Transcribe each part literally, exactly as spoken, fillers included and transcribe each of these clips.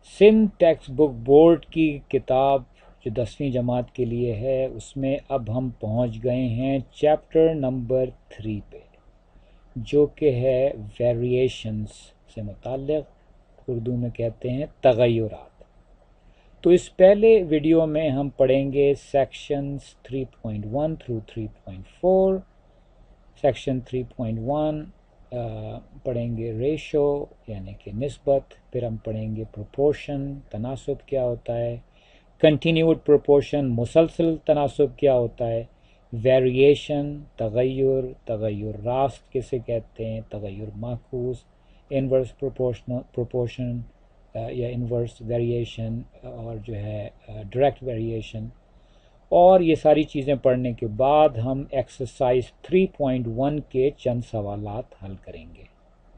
Sindh text book board کی کتاب جو دسویں جماعت کے لیے ہے اس میں اب ہم پہنچ گئے ہیں چیپٹر نمبر تھری پہ، جو کہ ہے ویریشنز سے متعلق، اردو میں کہتے ہیں تغیرات۔ تو اس پہلے ویڈیو میں ہم پڑھیں گے sections three point one through three point four. Section three point one پڑھیں گے ریشو یعنی کہ نسبت، پھر ہم پڑھیں گے پروپورشن، تناسب کیا ہوتا ہے، کنٹینیوڈ پروپورشن مسلسل تناسب کیا ہوتا ہے، ویریشن تغیر، تغیر راست کسے کہتے ہیں، تغیر معکوس، انورس پروپورشن یا انورس ویریشن، اور جو ہے ڈائریکٹ ویریشن۔ اور یہ ساری چیزیں پڑھنے کے بعد ہم ایکسرسائز تھری پوائنٹ ون کے چند سوالات حل کریں گے۔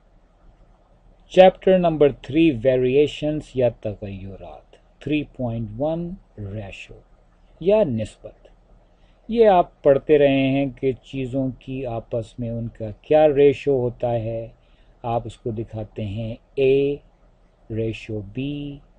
چیپٹر نمبر تھری ویریشنز یا تغیرات، تھری پوائنٹ ون ریشو یا نسبت۔ یہ آپ پڑھتے رہے ہیں کہ چیزوں کی آپس میں ان کا کیا ریشو ہوتا ہے۔ آپ اس کو دکھاتے ہیں اے ریشو بی،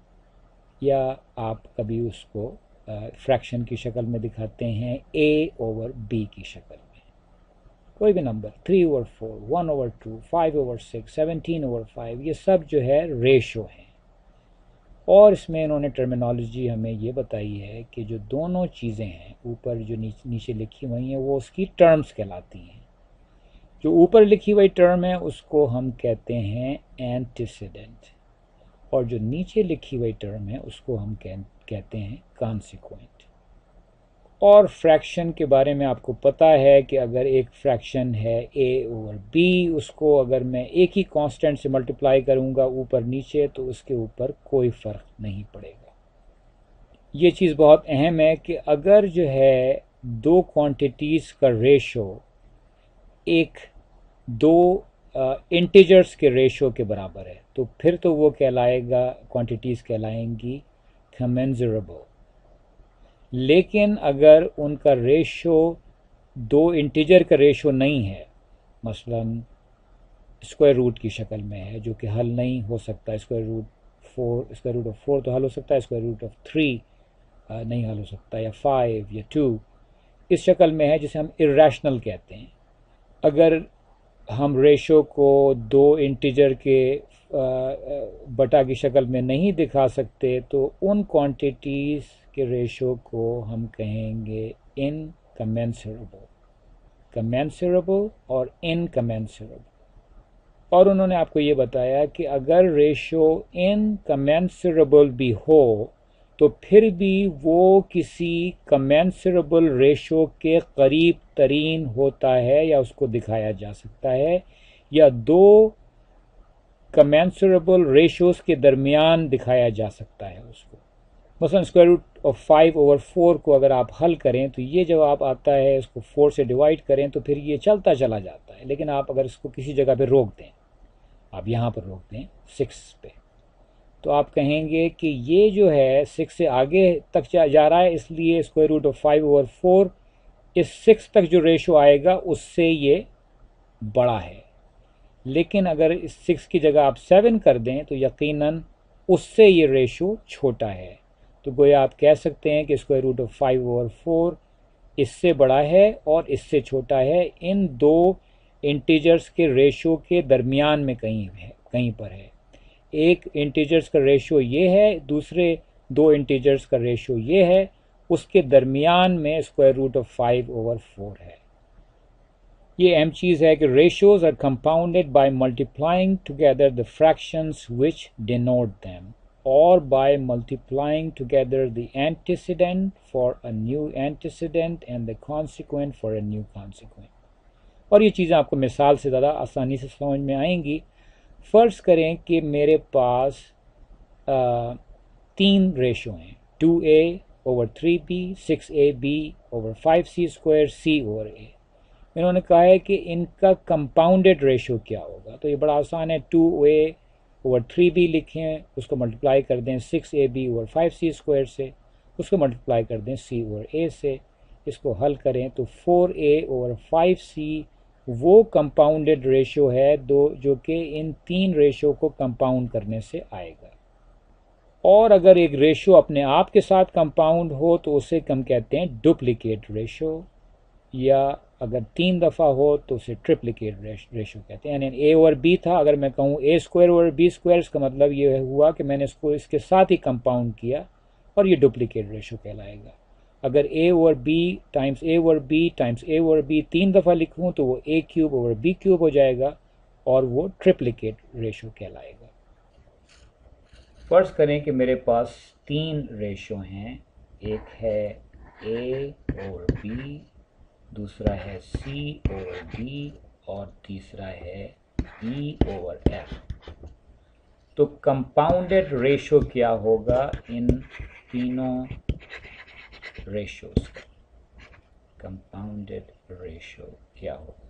یا آپ کبھی اس کو فریکشن کی شکل میں دکھاتے ہیں اے اوور بی کی شکل میں۔ کوئی بھی number, three over four, one over two, five over six, seventeen over five, یہ سب جو ہے ریشو ہیں۔ اور اس میں انہوں نے ٹرمینالوجی ہمیں یہ بتائی ہے کہ جو دونوں چیزیں ہیں اوپر جو نیچے لکھی ہوئی ہیں وہ اس کی ٹرمز کہلاتی ہیں۔ جو اوپر لکھی ہوئی ٹرم ہے اس کو ہم کہتے ہیں اینٹیسیڈنٹ، اور جو نیچے لکھی ہوئی ٹرم ہے اس کو ہم کہتے ہیں کانسیکوینٹ۔ اور فریکشن کے بارے میں آپ کو پتہ ہے کہ اگر ایک فریکشن ہے اے اوور بی، اس کو اگر میں ایک ہی کانسٹنٹ سے ملٹیپلائی کروں گا اوپر نیچے تو اس کے اوپر کوئی فرق نہیں پڑے گا۔ یہ چیز بہت اہم ہے کہ اگر جو ہے دو کوانٹیٹیز کا ریشو ایک دو انٹیجرز کے ریشو کے برابر ہے تو پھر تو وہ کہلائے گا، کوانٹیٹیز کہلائیں گی کمنسربل۔ لیکن اگر ان کا ریشو دو انٹیجر کا ریشو نہیں ہے، مثلا اسکوائر روٹ کی شکل میں ہے جو کہ حل نہیں ہو سکتا، square root four, square root of four تو حل ہو سکتا ہے، اسکوائر روٹ آف تھری نہیں حل ہو سکتا، یا فائیو یا ٹو، اس شکل میں ہے جسے ہم irrational کہتے ہیں۔ اگر ہم ریشو کو دو انٹیجر کے بٹا کی شکل میں نہیں دکھا سکتے تو ان کوانٹیٹیز کے ریشو کو ہم کہیں گے انکمنسربل، کمنسربل اور انکمنسربل۔ اور انہوں نے آپ کو یہ بتایا کہ اگر ریشو انکمنسربل بھی ہو تو پھر بھی وہ کسی کمنسربل ریشو کے قریب ترین ہوتا ہے یا اس کو دکھایا جا سکتا ہے، یا دو کمنسربل ریشوز کے درمیان دکھایا جا سکتا ہے اس کو۔ مثلا square root of five over four کو اگر آپ حل کریں تو یہ جواب آتا ہے، اس کو فور سے ڈیوائڈ کریں تو پھر یہ چلتا چلا جاتا ہے، لیکن آپ اگر اس کو کسی جگہ پہ روک دیں، آپ یہاں پر روک دیں سکس پہ، تو آپ کہیں گے کہ یہ جو ہے سکس سے آگے تک جا رہا ہے، اس لیے square root of five over four اس سکس تک جو ریشو آئے گا اس سے یہ بڑا ہے۔ لیکن اگر اس سکس کی جگہ آپ سیون کر دیں تو یقیناً اس سے یہ ریشو چھوٹا ہے، تو گویا آپ کہہ سکتے ہیں کہ square root of five over four اس سے بڑا ہے اور اس سے چھوٹا ہے، ان دو انٹیجرز کے ریشو کے درمیان میں کہیں ہے، کہیں پر ہے۔ ایک انٹیجرز کا ریشو یہ ہے، دوسرے دو انٹیجرز کا ریشو یہ ہے، اس کے درمیان میں square root of five over four ہے۔ یہ اہم چیز ہے کہ ratios are compounded by multiplying together the fractions which denote them, or by multiplying together the antecedent for a new antecedent and the consequent for a new consequent۔ اور یہ چیزیں آپ کو مثال سے زیادہ آسانی سے سمجھ میں آئیں گی۔ فرض کریں کہ میرے پاس آ, تین ریشو ہیں، two A over three B, six A B over five C square, C over A. انہوں نے کہا ہے کہ ان کا کمپاؤنڈیڈ ریشو کیا ہوگا، تو یہ بڑا آسان ہے، two A over three B لکھیں، اس کو ملٹیپلائی کر دیں six A B over five C square سے، اس کو ملٹیپلائی کر دیں سی اوور اے سے، اس کو حل کریں تو four A over five C وہ کمپاؤنڈیڈ ریشو ہے دو جو کہ ان تین ریشو کو کمپاؤنڈ کرنے سے آئے گا۔ और अगर एक रेशो अपने आप के साथ कंपाउंड हो तो उसे हम कहते हैं डुप्लीकेट रेशो, या अगर तीन दफ़ा हो तो उसे ट्रिप्लिकेट रेशो कहते हैं। यानी ए ओवर बी था, अगर मैं कहूँ A square over B square, इसका मतलब ये हुआ कि मैंने इसको इसके साथ ही कंपाउंड किया और ये डुप्लीकेट रेशो कहलाएगा। अगर A over B times A over B times A over B तीन दफ़ा लिखूँ तो वो A cube over B cube हो जाएगा और वो ट्रिप्लिकेट रेशो कहलाएगा। फर्ज करें कि मेरे पास तीन रेशो हैं, एक है ए ओवर बी, दूसरा है सी ओवर डी और तीसरा है ई ओवर एफ। तो कंपाउंडेड रेशो क्या होगा इन तीनों रेशोज का? कंपाउंडेड रेशो क्या होगा?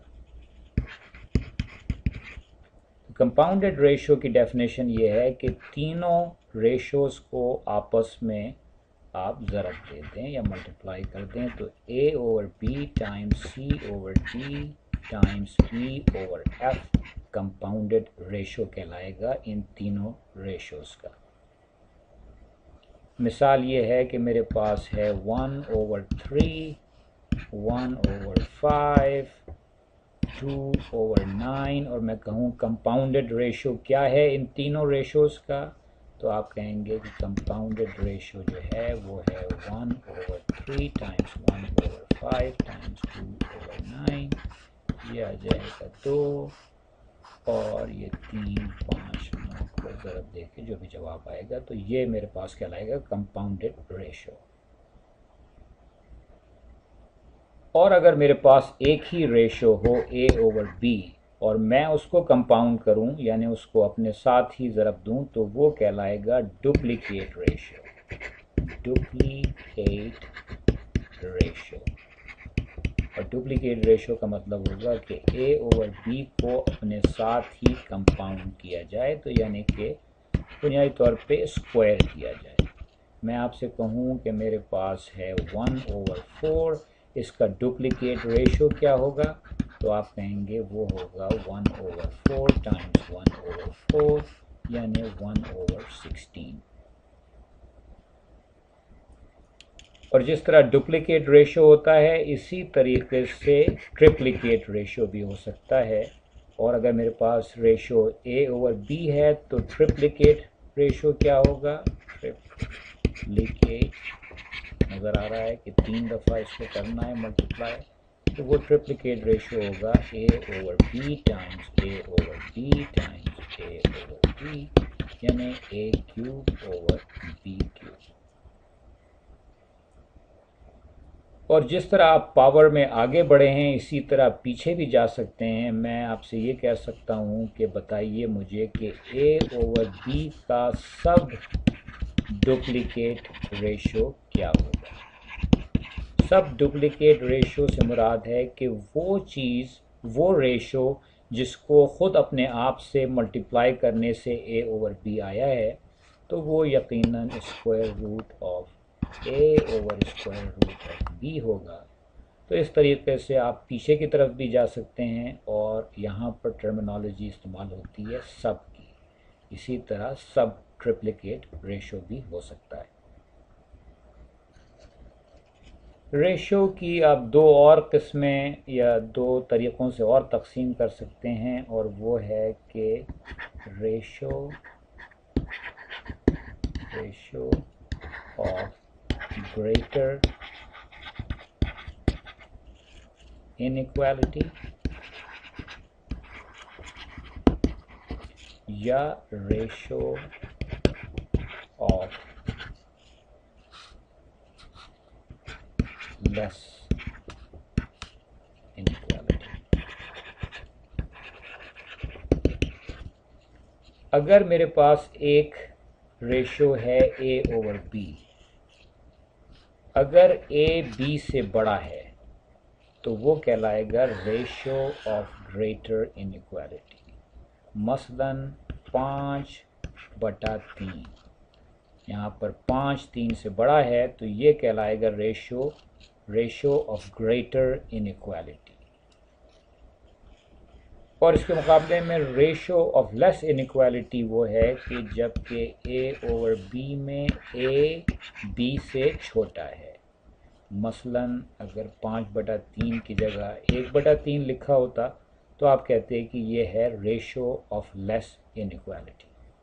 कंपाउंडेड रेशो की डेफिनेशन ये है कि तीनों रेशोज को आपस में आप ज़रब दे दें या मल्टीप्लाई कर दें, तो A over B times C over D times E over F compounded ratio कहलाएगा इन तीनों रेशोज का। मिसाल ये है कि मेरे पास है one over three, one over five, two over nine, और मैं कहूँ कंपाउंडेड रेशो क्या है इन तीनों रेशोज का, तो आप कहेंगे कि कंपाउंडेड रेशो जो है वो है one over three times one over five times two over nine, ये आ जाएगा दो, और ये तीन पाँच नौ को ज़रब दे के जो भी जवाब आएगा, तो ये मेरे पास कहलाएगा कंपाउंडेड रेशो। और अगर मेरे पास एक ही रेशो हो ए ओवर बी और मैं उसको कंपाउंड करूं, यानी उसको अपने साथ ही ज़रब दूं, तो वो कहलाएगा डुप्लीकेट रेशो। डुप्लीकेट रेशो और डुप्लीकेट रेशो का मतलब होगा कि ए ओवर बी को अपने साथ ही कंपाउंड किया जाए, तो यानी कि बुनियादी तौर पे स्क्वायर किया जाए। मैं आपसे कहूँ कि मेरे पास है वन ओवर फोर, इसका डुप्लीकेट रेशो क्या होगा, तो आप कहेंगे वो होगा one over four times one over four, यानी वन ओवर सिक्सटीन। और जिस तरह डुप्लीकेट रेशो होता है, इसी तरीके से ट्रिप्लिकेट रेशो भी हो सकता है। और अगर मेरे पास रेशो ए ओवर बी है तो ट्रिप्लिकेट रेशो क्या होगा? ट्रिप्लिकेट नज़र आ रहा है कि तीन दफ़ा इसको करना है मल्टीप्लाई, तो वो ट्रिप्लिकेट रेशो होगा A over B times A over B times A over B, यानी A cube over B cube. और जिस तरह आप पावर में आगे बढ़े हैं, इसी तरह पीछे भी जा सकते हैं। मैं आपसे ये कह सकता हूँ कि बताइए मुझे कि ए ओवर बी का सब डुप्लीकेट रेशो क्या होगा? सब डुप्लीकेट रेशो से मुराद है कि वो चीज़, वो रेशो जिसको ख़ुद अपने आप से मल्टीप्लाई करने से ए ओवर बी आया है, तो वो यकीनन square root of A over square root of B होगा। तो इस तरीके से आप पीछे की तरफ भी जा सकते हैं और यहाँ पर टर्मिनोलॉजी इस्तेमाल होती है सब की। इसी तरह सब ट्रिप्लिकेट रेशो भी हो सकता है। रेशो की आप दो और किस्में या दो तरीक़ों से और तकसीम कर सकते हैं, और वो है कि ratio ratio of greater inequality या रेशो ऑफ लेस इनइक्वालिटी। अगर मेरे पास एक रेशो है ए ओवर बी, अगर ए बी से बड़ा है तो वो कहलाएगा रेशो ऑफ ग्रेटर इनइक्वालिटी। मसलन पाँच बटा तीन, यहाँ पर पाँच तीन से बड़ा है तो ये कहलाएगा ratio ratio of greater inequality. اور اس کے مقابلے میں ریشو آف لیس انیکوالٹی وہ ہے کہ جب کہ اے اوور بی میں اے بی سے چھوٹا ہے. مثلاً اگر پانچ بٹا تین کی جگہ ایک بٹا تین لکھا ہوتا تو آپ کہتے ہیں کہ یہ ہے ریشو آف لیس انیکوالٹی.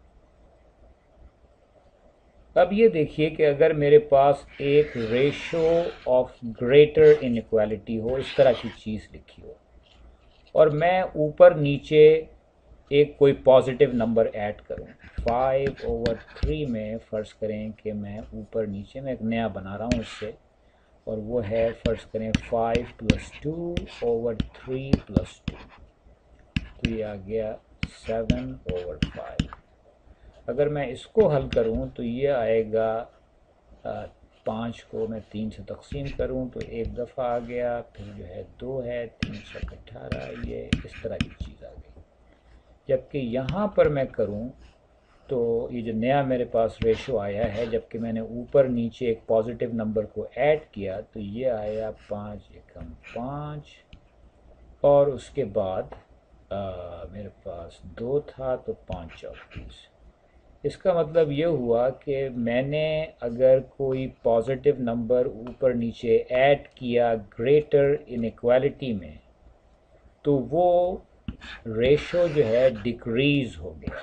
اب یہ دیکھیے کہ اگر میرے پاس ایک ریشو آف گریٹر انیکوالٹی ہو، اس طرح کی چیز لکھی ہو، اور میں اوپر نیچے ایک کوئی پازیٹیو نمبر ایڈ کروں، فائیو اوور تھری میں فرض کریں کہ میں اوپر نیچے میں ایک نیا بنا رہا ہوں اس سے، اور وہ ہے فرض کریں five plus two over three plus two, تو یہ آ گیا سیون اوور فائیو. اگر میں اس کو حل کروں تو یہ آئے گا، پانچ کو میں تین سے تقسیم کروں تو ایک دفعہ آ گیا، پھر جو ہے دو ہے، تین سو اٹھارہ، یہ اس طرح کی چیز آ گئی. جبکہ یہاں پر میں کروں تو یہ جو نیا میرے پاس ریشو آیا ہے، جبکہ میں نے اوپر نیچے ایک پازیٹیو نمبر کو ایڈ کیا تو یہ آیا پانچ ایکم پانچ، اور اس کے بعد آ, میرے پاس دو تھا تو پانچ چوتیس. اس کا مطلب یہ ہوا کہ میں نے اگر کوئی پازیٹیو نمبر اوپر نیچے ایڈ کیا گریٹر انیکوالٹی میں تو وہ ریشو جو ہے ڈیکریز ہو گیا.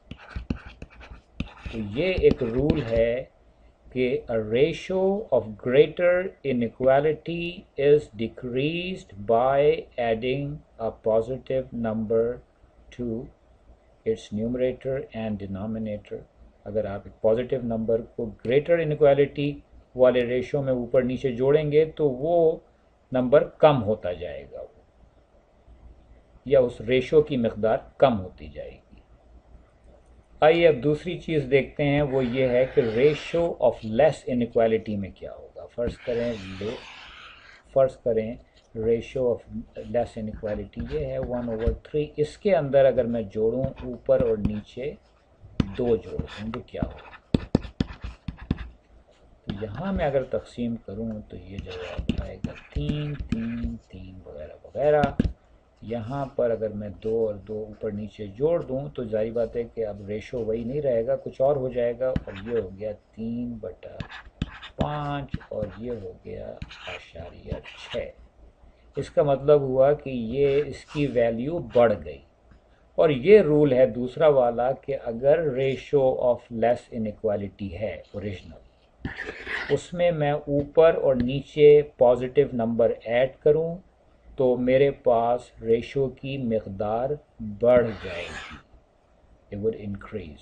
تو یہ ایک رول ہے کہ a ratio of greater inequality is decreased by adding a positive number to its numerator and denominator. اگر آپ ایک پازیٹیو نمبر کو گریٹر انیکوالٹی والے ریشو میں اوپر نیچے جوڑیں گے تو وہ نمبر کم ہوتا جائے گا، یا اس ریشو کی مقدار کم ہوتی جائے گی. آئیے اب دوسری چیز دیکھتے ہیں، وہ یہ ہے کہ ریشو آف لیس انیکوالٹی میں کیا ہوگا. فرض کریں فرض کریں ریشو آف لیس انیکوالٹی یہ ہے ون اوور تھری. اس کے اندر اگر میں جوڑوں اوپر اور نیچے دو جوڑ دوں تو کیا ہوگا. تو یہاں میں اگر تقسیم کروں تو یہ جواب آئے گا تین تین تین وغیرہ وغیرہ. یہاں پر اگر میں دو اور دو اوپر نیچے جوڑ دوں تو ظاہر بات ہے کہ اب ریشو وہی نہیں رہے گا، کچھ اور ہو جائے گا، اور یہ ہو گیا تین بٹا پانچ اور یہ ہو گیا اشاریہ چھ. اس کا مطلب ہوا کہ یہ اس کی ویلیو بڑھ گئی. اور یہ رول ہے دوسرا والا کہ اگر ریشو آف لیس انیکوالٹی ہے اوریجنل، اس میں میں اوپر اور نیچے پازیٹیو نمبر ایڈ کروں تو میرے پاس ریشو کی مقدار بڑھ جائے گی، it would increase.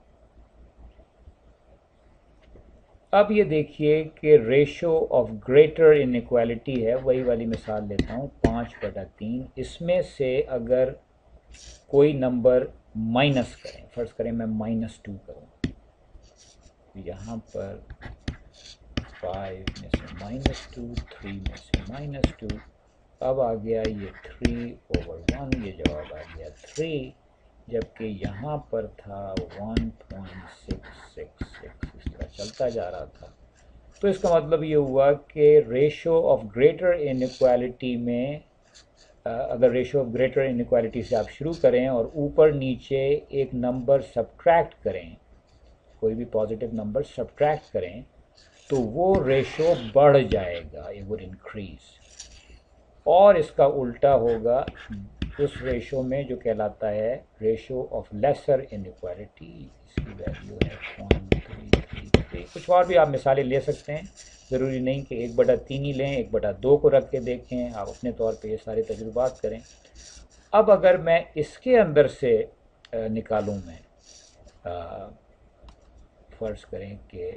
اب یہ دیکھیے کہ ریشو آف گریٹر انیکوالٹی ہے، وہی والی مثال لیتا ہوں پانچ بٹا تین. اس میں سے اگر کوئی نمبر مائنس کریں، فرض کریں میں مائنس ٹو کروں، یہاں پر فائیو میں سے مائنس ٹو، تھری میں سے مائنس ٹو، اب آ گیا یہ تھری اوور ون، یہ جواب آ گیا تھری، جبکہ یہاں پر تھا one point six six six, اس طرح چلتا جا رہا تھا. تو اس کا مطلب یہ ہوا کہ ریشو آف گریٹر انیکوالٹی میں اگر ریشو آف گریٹر انیکوالٹی سے آپ شروع کریں اور اوپر نیچے ایک نمبر سبٹریکٹ کریں، کوئی بھی پازیٹیو نمبر سبٹریکٹ کریں تو وہ ریشو بڑھ جائے گا، it would increase. اور اس کا الٹا ہوگا اس ریشو میں جو کہلاتا ہے ریشو آف لیسر انیکوالٹی، اس کی ویلیو ہے پوائنٹ تھری تھری تھری. کچھ اور بھی آپ مثالیں لے سکتے ہیں، ضروری نہیں کہ ایک بٹا تین ہی لیں، ایک بٹا دو کو رکھ کے دیکھیں، آپ اپنے طور پہ یہ سارے تجربات کریں. اب اگر میں اس کے اندر سے نکالوں، میں فرض کریں کہ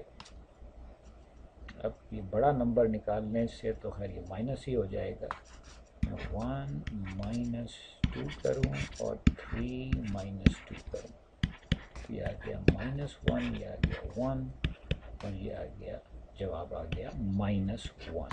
اب یہ بڑا نمبر نکالنے سے تو خیر یہ مائنس ہی ہو جائے گا، ون مائنس ٹو کروں اور تھری مائنس ٹو کروں، یہ آ گیا مائنس ون، یہ آ گیا ون، اور یہ آ گیا جواب آ گیا مائنس ون.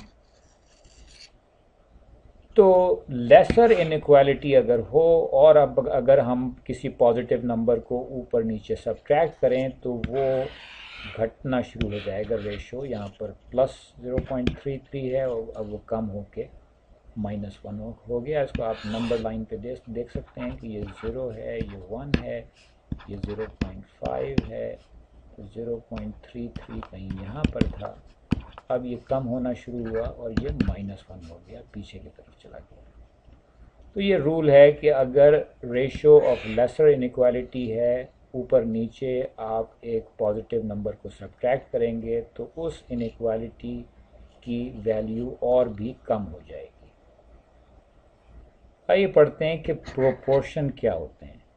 تو لیسر انیکوالٹی اگر ہو اور اب اگر ہم کسی پازیٹیو نمبر کو اوپر نیچے سبٹریکٹ کریں تو وہ گھٹنا شروع ہو جائے گا ریشو. یہاں پر plus zero point three three ہے اور اب وہ کم ہو کے مائنس ون ہو گیا. اس کو آپ نمبر لائن پہ دیکھ سکتے ہیں کہ یہ زیرو ہے، یہ ون ہے، یہ زیرو پوائنٹ فائیو ہے، زیرو پوائنٹ تھری تھری کہیں یہاں پر تھا. اب یہ کم ہونا شروع ہوا اور یہ مائنس ون ہو گیا، پیچھے کی طرف چلا گیا. تو یہ رول ہے کہ اگر ریشو آف لیسر انیکوالٹی ہے، اوپر نیچے آپ ایک پازیٹیو نمبر کو سبٹریکٹ کریں گے تو اس انیکوالٹی کی ویلیو اور بھی کم ہو جائے گی. آئیے پڑھتے ہیں کہ پروپورشن کیا ہوتے ہیں.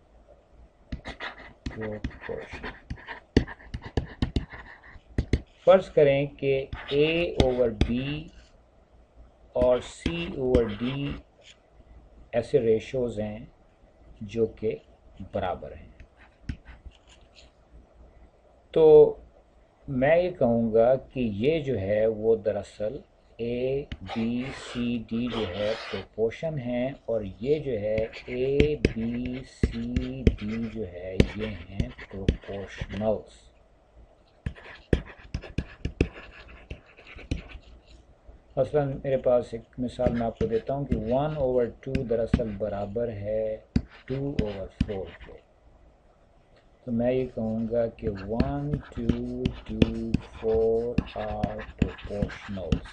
پروپورشن، فرض کریں کہ اے اوور بی اور سی اوور ڈی ایسے ریشوز ہیں جو کہ برابر ہیں. تو میں یہ کہوں گا کہ یہ جو ہے وہ دراصل اے بی سی ڈی جو ہے پروپورشن ہے، اور یہ جو ہے اے بی سی ڈی جو ہے یہ ہیں پروپورشنلز. مثلا میرے پاس ایک مثال میں آپ کو دیتا ہوں کہ ون اوور ٹو دراصل برابر ہے ٹو اوور فور کے. تو میں یہ کہوں گا کہ one two two four are proportionals.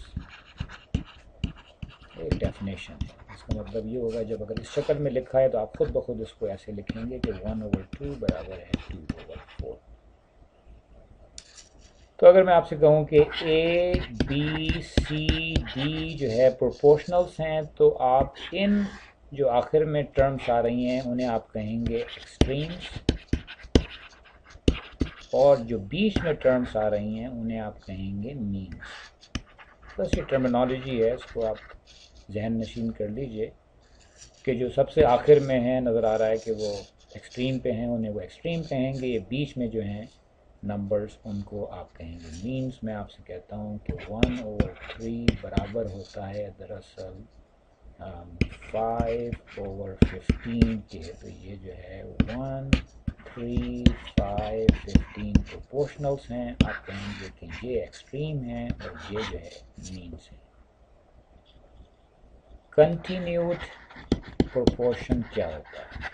ایک ڈیفینیشن ہے. اس کا مطلب یہ ہوگا جب اگر اس شکل میں لکھا ہے تو آپ خود بخود اس کو ایسے لکھیں گے کہ ون اوور ٹو برابر ہے ٹو اوور فور. تو اگر میں آپ سے کہوں کہ اے بی سی ڈی جو ہے پروپورشنلز ہیں تو آپ ان جو آخر میں ٹرمز آ رہی ہیں انہیں آپ کہیں گے ایکسٹریمز، اور جو بیچ میں ٹرمز آ رہی ہیں انہیں آپ کہیں گے مینز. بس یہ ٹرمینالوجی ہے، اس کو آپ ذہن نشین کر لیجئے کہ جو سب سے آخر میں ہیں نظر آ رہا ہے کہ وہ ایکسٹریم پہ ہیں، انہیں وہ ایکسٹریم کہیں گے. یہ بیچ میں جو ہیں نمبرز ان کو آپ کہیں گے مینز. میں آپ سے کہتا ہوں کہ ون اوور تھری برابر ہوتا ہے دراصل فائیو اوور ففٹین کے. تو یہ جو ہے one three five fifteen proportionals ہیں. آپ کہیں گے کہ یہ ایکسٹریم ہیں اور یہ جو ہے مینز ہیں. کنٹینیوڈ پروپورشن کیا ہوتا ہے؟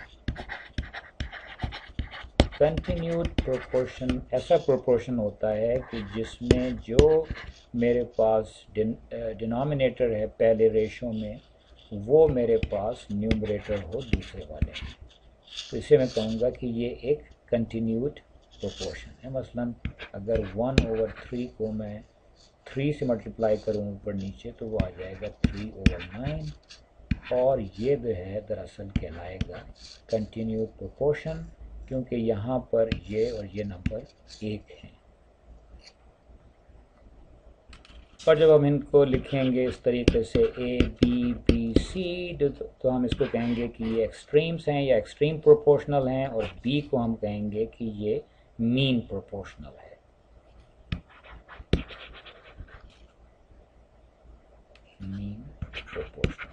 کنٹینیوڈ پروپورشن ایسا پروپورشن ہوتا ہے کہ جس میں جو میرے پاس ڈینامینیٹر ہے پہلے ریشو میں وہ میرے پاس نیومریٹر ہو دوسرے والے میں. تو اسے میں کہوں گا کہ یہ ایک کنٹینیوڈ پروپورشن ہے. مثلا اگر ون اوور تھری کو میں تھری سے ملٹیپلائی کروں اوپر نیچے تو وہ آ جائے گا تھری اوور نائن، اور یہ جو ہے دراصل کہلائے گا کنٹینیوڈ پروپورشن، کیونکہ یہاں پر یہ اور یہ نمبر ایک ہیں. اور جب ہم ان کو لکھیں گے اس طریقے سے اے بی بی سی تو ہم اس کو کہیں گے کہ یہ ایکسٹریمز ہیں یا ایکسٹریم پروپورشنل ہیں، اور بی کو ہم کہیں گے کہ یہ مین پروپورشنل ہے. Mean proportional.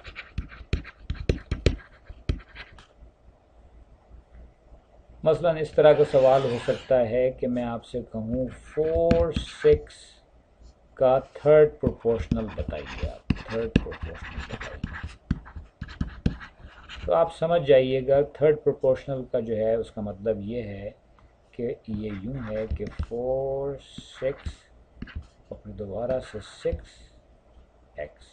مثلا اس طرح کا سوال ہو سکتا ہے کہ میں آپ سے کہوں فور سکس کا تھرڈ پروپورشنل بتائیے. آپ تھرڈ پروپورشنل بتائیے. تو آپ سمجھ جائیے گا تھرڈ پروپورشنل کا جو ہے اس کا مطلب یہ ہے کہ یہ یوں ہے کہ فور سکس اور پھر دوبارہ سے سکس ایکس.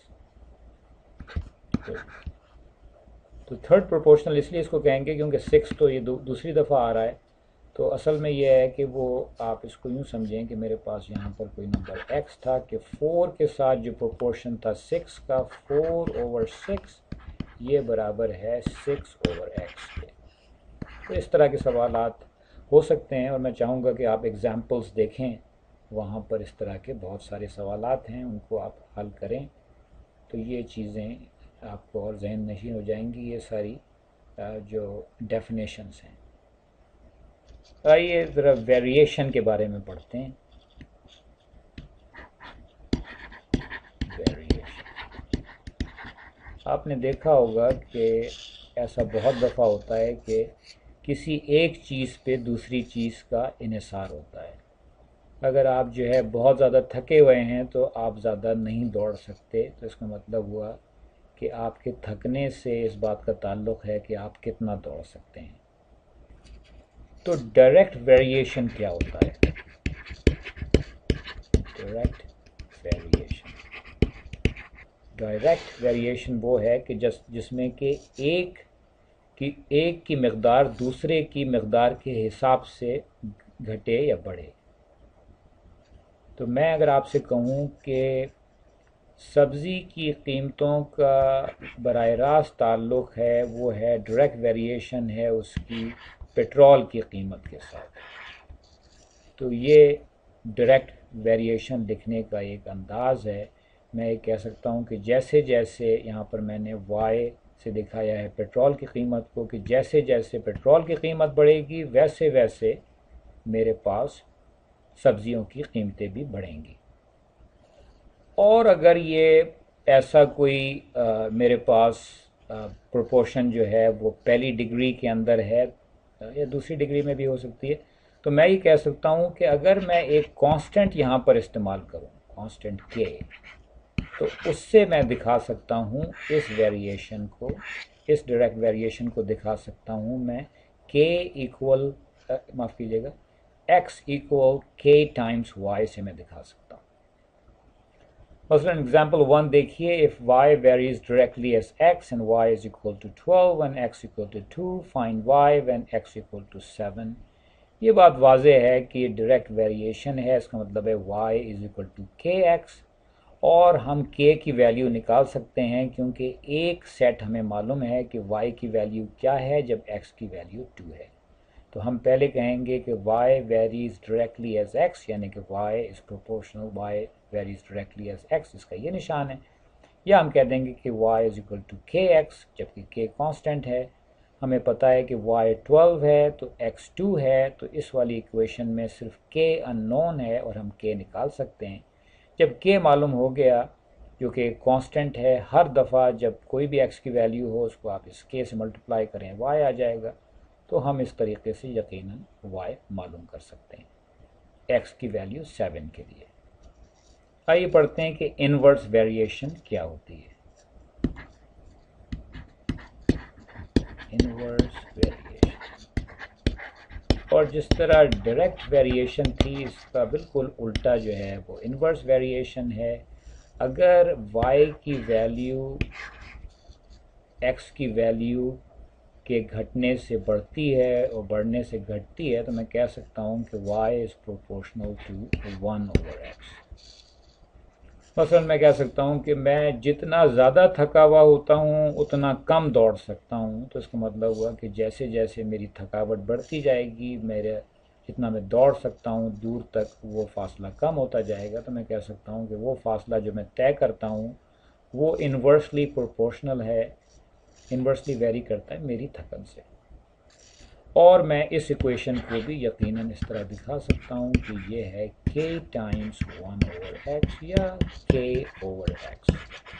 تو تھرڈ پروپورشنل اس لیے اس کو کہیں گے کیونکہ سکس تو یہ دوسری دفعہ آ رہا ہے. تو اصل میں یہ ہے کہ وہ آپ اس کو یوں سمجھیں کہ میرے پاس یہاں پر کوئی نمبر ایکس تھا کہ فور کے ساتھ جو پروپورشن تھا سکس کا، فور اوور سکس یہ برابر ہے سکس اوور ایکس کے. تو اس طرح کے سوالات ہو سکتے ہیں، اور میں چاہوں گا کہ آپ ایگزامپلس دیکھیں، وہاں پر اس طرح کے بہت سارے سوالات ہیں، ان کو آپ حل کریں تو یہ چیزیں آپ کو اور ذہن نشین ہو جائیں گی، یہ ساری جو ڈیفینیشنز ہیں. آئیے ذرا ویریشن کے بارے میں پڑھتے ہیں. ویریشن آپ نے دیکھا ہوگا کہ ایسا بہت دفعہ ہوتا ہے کہ کسی ایک چیز پہ دوسری چیز کا انحصار ہوتا ہے. اگر آپ جو ہے بہت زیادہ تھکے ہوئے ہیں تو آپ زیادہ نہیں دوڑ سکتے، تو اس کا مطلب ہوا کہ آپ کے تھکنے سے اس بات کا تعلق ہے کہ آپ کتنا دوڑ سکتے ہیں. تو ڈائریکٹ ویریشن کیا ہوتا ہے؟ ڈائریکٹ ویریشن ڈائریکٹ ویریشن وہ ہے کہ جس جس میں کہ ایک کی ایک کی مقدار دوسرے کی مقدار کے حساب سے گھٹے یا بڑھے. تو میں اگر آپ سے کہوں کہ سبزی کی قیمتوں کا براہ راست تعلق ہے، وہ ہے ڈائریکٹ ویریشن ہے اس کی پیٹرول کی قیمت کے ساتھ، تو یہ ڈائریکٹ ویریشن لکھنے کا ایک انداز ہے. میں یہ کہہ سکتا ہوں کہ جیسے جیسے یہاں پر میں نے وائی سے دکھایا ہے پیٹرول کی قیمت کو، کہ جیسے جیسے پیٹرول کی قیمت بڑھے گی ویسے ویسے میرے پاس سبزیوں کی قیمتیں بھی بڑھیں گی. اور اگر یہ ایسا کوئی آ, میرے پاس پروپورشن جو ہے وہ پہلی ڈگری کے اندر ہے یا دوسری ڈگری میں بھی ہو سکتی ہے، تو میں یہ کہہ سکتا ہوں کہ اگر میں ایک کانسٹنٹ یہاں پر استعمال کروں، کانسٹنٹ کے، تو اس سے میں دکھا سکتا ہوں اس ویریشن کو، اس ڈائریکٹ ویریشن کو دکھا سکتا ہوں میں کے ایکول معاف کیجیے گا X equal K times Y سے میں دکھا سکتا ہوں. مثلا ایگزامپل ون دیکھیے، if y varies directly as x and y is equal to twelve when x equal to two, find y when x equal to seven. یہ بات واضح ہے کہ یہ ڈائریکٹ ویریشن ہے، اس کا مطلب ہے y is equal to kx، اور ہم k کی ویلیو نکال سکتے ہیں کیونکہ ایک سیٹ ہمیں معلوم ہے کہ y کی ویلیو کیا ہے جب x کی ویلیو ٹو ہے. تو ہم پہلے کہیں گے کہ y varies directly as x، یعنی کہ y is proportional y varies directly as x، اس کا یہ نشان ہے. یا ہم کہہ دیں گے کہ y is equal to kx، جبکہ k کانسٹنٹ ہے. ہمیں پتہ ہے کہ y twelve ہے تو x two ہے، تو اس والی ایکویشن میں صرف k unknown ہے اور ہم k نکال سکتے ہیں. جب k معلوم ہو گیا جو کہ کانسٹنٹ ہے، ہر دفعہ جب کوئی بھی x کی ویلیو ہو اس کو آپ اس k سے ملٹیپلائی کریں y آ جائے گا، تو ہم اس طریقے سے یقیناً y معلوم کر سکتے ہیں x کی ویلیو سیون کے لیے. آئیے پڑھتے ہیں کہ انورس ویریشن کیا ہوتی ہے. انورس ویریشن، اور جس طرح ڈائریکٹ ویریشن تھی اس کا بالکل الٹا جو ہے وہ انورس ویریشن ہے. اگر y کی ویلیو x کی ویلیو کے گھٹنے سے بڑھتی ہے اور بڑھنے سے گھٹتی ہے تو میں کہہ سکتا ہوں کہ y is proportional to one over x. مثلا میں کہہ سکتا ہوں کہ میں جتنا زیادہ تھکا ہوا ہوتا ہوں اتنا کم دوڑ سکتا ہوں، تو اس کا مطلب ہوا کہ جیسے جیسے میری تھکاوٹ بڑھتی جائے گی میرے جتنا میں دوڑ سکتا ہوں دور تک وہ فاصلہ کم ہوتا جائے گا. تو میں کہہ سکتا ہوں کہ وہ فاصلہ جو میں طے کرتا ہوں وہ انورسلی پروپورشنل ہے، انورسلی ویری کرتا ہے میری تھکن سے. اور میں اس ایکویشن کو بھی یقیناً اس طرح دکھا سکتا ہوں کہ یہ ہے k times one over X یا k over X.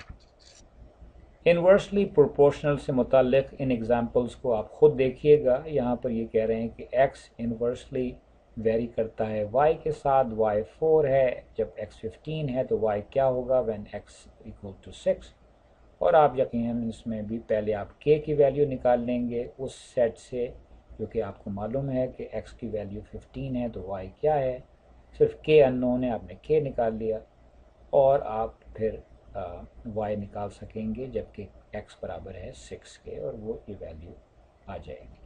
Inversely proportional سے متعلق ان ایگزامپلس کو آپ خود دیکھیے گا. یہاں پر یہ کہہ رہے ہیں کہ x انورسلی ویری کرتا ہے y کے ساتھ، y فور ہے، جب x ففٹین ہے تو y کیا ہوگا when x equal to six. اور آپ یقیناً اس میں بھی پہلے آپ k کی ویلیو نکال لیں گے اس سیٹ سے جو کہ آپ کو معلوم ہے کہ x کی ویلیو ففٹین ہے تو y کیا ہے، صرف k اننون ہے، آپ نے k نکال لیا اور آپ پھر y نکال سکیں گے جبکہ x برابر ہے سکس کے، اور وہ یہ ویلیو آ جائے گی.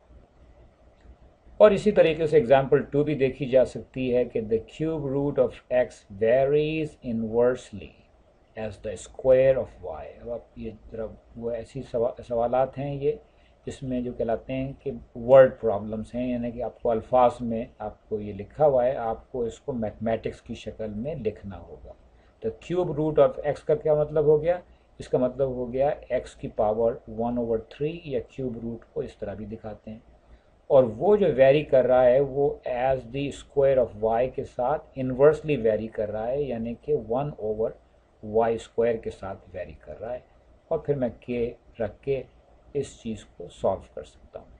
اور اسی طریقے سے ایگزامپل ٹو بھی دیکھی جا سکتی ہے کہ the cube root of x varies inversely as the square of y. اب آپ یہ ذرا وہ ایسی سوالات ہیں یہ جس میں جو کہلاتے ہیں کہ ورڈ پرابلمس ہیں، یعنی کہ آپ کو الفاظ میں آپ کو یہ لکھا ہوا ہے، آپ کو اس کو میتھمیٹکس کی شکل میں لکھنا ہوگا. تو کیوب روٹ آف ایکس کا کیا مطلب ہو گیا؟ اس کا مطلب ہو گیا ایکس کی پاور ون اوور تھری، یا کیوب روٹ کو اس طرح بھی دکھاتے ہیں. اور وہ جو ویری کر رہا ہے وہ as the square of Y کے ساتھ انورسلی ویری کر رہا ہے، یعنی کہ ون اوور وائی اسکوائر کے ساتھ ویری کر رہا ہے. اور پھر میں کے رکھ کے اس چیز کو سالو کر سکتا ہوں.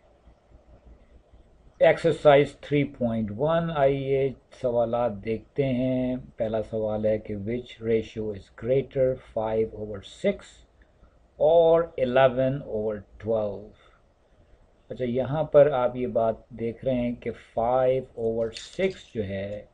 ایکسرسائز تھری پوائنٹ ون، آئیے سوالات دیکھتے ہیں. پہلا سوال ہے کہ which ratio is greater five over six اور الیون اوور ٹویلو. اچھا یہاں پر آپ یہ بات دیکھ رہے ہیں کہ فائیو اوور سکس جو ہے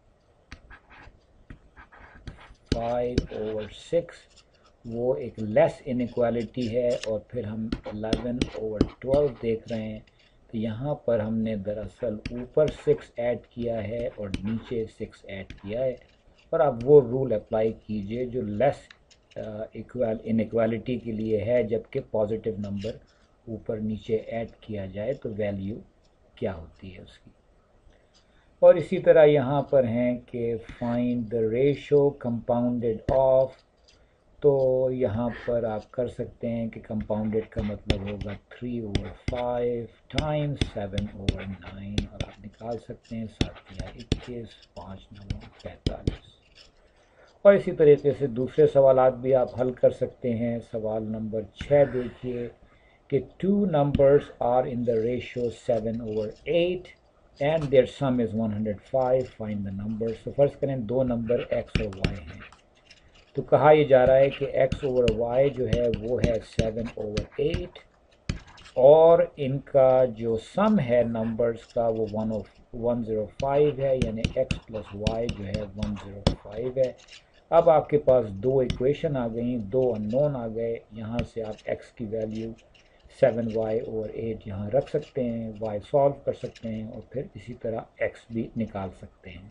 فائیو اوور سکس وہ ایک لیس انیکوالٹی ہے، اور پھر ہم الیون اوور ٹویلو دیکھ رہے ہیں. تو یہاں پر ہم نے دراصل اوپر سکس ایڈ کیا ہے اور نیچے سکس ایڈ کیا ہے، اور آپ وہ رول اپلائی کیجئے جو لیس انیکوالٹی کے لیے ہے، جبکہ پازیٹیو نمبر اوپر نیچے ایڈ کیا جائے تو ویلیو کیا ہوتی ہے اس کی. اور اسی طرح یہاں پر ہیں کہ find the ratio compounded of. تو یہاں پر آپ کر سکتے ہیں کہ کمپاؤنڈڈ کا مطلب ہوگا three over five times seven over nine, اور آپ نکال سکتے ہیں سات یا اکیس، پانچ نو پینتالیس. اور اسی طریقے سے دوسرے سوالات بھی آپ حل کر سکتے ہیں. سوال نمبر چھ دیکھیے کہ two numbers are in the ratio seven over eight and their sum is one hundred five, find the number. تو فرض کریں دو نمبر ایکس اور وائی ہیں، تو کہا یہ جا رہا ہے کہ ایکس اوور وائی جو ہے وہ ہے سیون اوور ایٹ، اور ان کا جو سم ہے نمبرز کا وہ ون ون زیرو فائیو ہے، یعنی ایکس پلس وائی جو ہے ون زیرو فائیو ہے. اب آپ کے پاس دو ایکویشن آ گئیں، دو ان نون آ گئے. یہاں سے آپ ایکس کی value seven Y over eight یہاں رکھ سکتے ہیں، وائی سالو کر سکتے ہیں، اور پھر اسی طرح ایکس بھی نکال سکتے ہیں.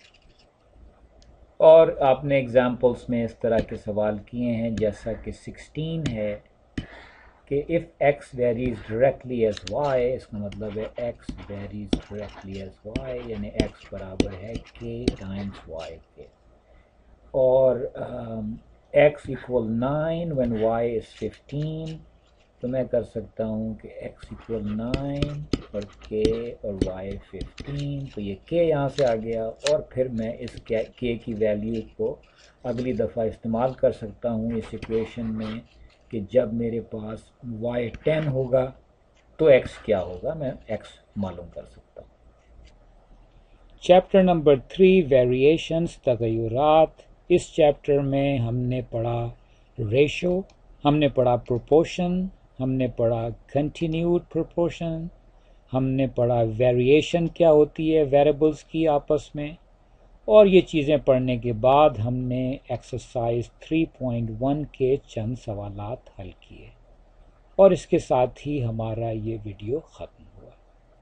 اور آپ نے ایگزامپلس میں اس طرح کے سوال کیے ہیں، جیسا کہ سکسٹین ہے کہ if x varies directly as y، اس کا مطلب ہے x varies directly as y، یعنی x برابر ہے k times y کے، اور um, x equal nine when y is fifteen. تو میں کر سکتا ہوں کہ x equal نائن اور k اور y ففٹین. تو یہ k یہاں سے آ گیا، اور پھر میں اس k کی ویلیو کو اگلی دفعہ استعمال کر سکتا ہوں اس ایکویشن میں کہ جب میرے پاس y ٹین ہوگا تو x کیا ہوگا، میں x معلوم کر سکتا ہوں. چیپٹر نمبر تھری ویریشنز، تغیرات. اس چیپٹر میں ہم نے پڑھا ریشو، ہم نے پڑھا پروپورشن، ہم نے پڑھا کنٹینیوڈ پروپورشن، ہم نے پڑھا ویریشن کیا ہوتی ہے ویریبلز کی آپس میں. اور یہ چیزیں پڑھنے کے بعد ہم نے ایکسرسائز تھری پوائنٹ ون کے چند سوالات حل کیے، اور اس کے ساتھ ہی ہمارا یہ ویڈیو ختم.